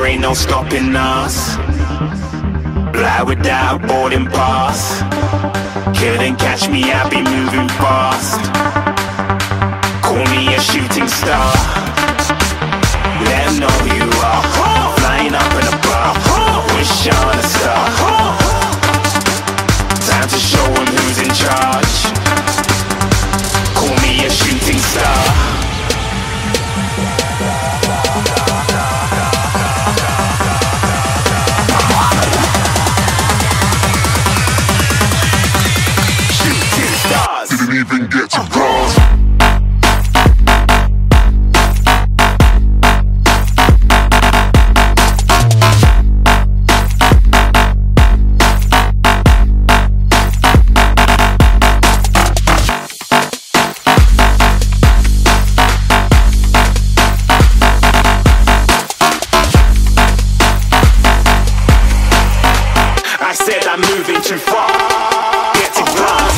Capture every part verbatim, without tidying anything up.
ain't no stopping us. Fly without boarding pass. Couldn't catch me, I be moving fast. Call me a shooting star. Let 'em know who you are. Flying up in a bar. Wish on a star. Time to show 'em who's in charge. Call me a shooting star. Didn't even get to cross. I said I'm moving too far. Get to glass.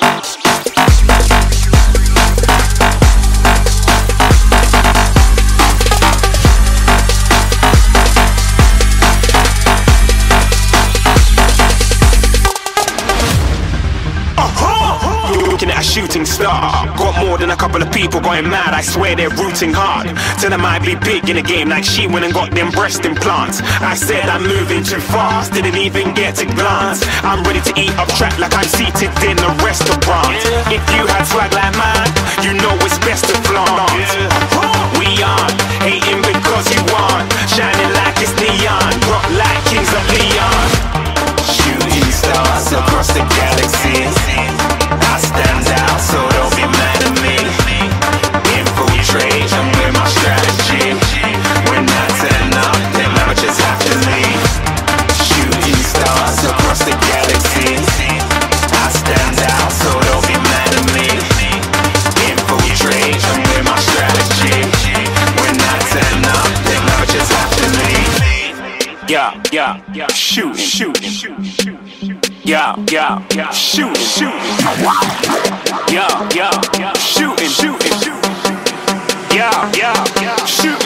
Looking at a shooting star. Got more than a couple of people going mad, I swear they're rooting hard. Tell them I be big in the game like she went and got them breast implants. I said I'm moving too fast, didn't even get to glance. I'm ready to eat up track like I'm seated in a restaurant. If you had swag like mine, you know it's best to flaunt. We aren't hating because you aren't shining like it's neon, rock like kings of Leon. Shooting stars across the galaxy. I stand out, so don't be mad at me. Infiltrate, I'm with my strategy. When I turn up, them amateurs have to leave. Shooting stars across the galaxy. I stand out, so don't be mad at me. Infiltrate, I'm with my strategy. When I turn up, them amateurs have to leave. Yeah, yeah, yeah, shooting, shooting, shooting. Yeah, yeah, yeah, shooting, shooting. Yeah, yeah, yeah, shooting, shooting. Yeah, yeah, yeah, shooting.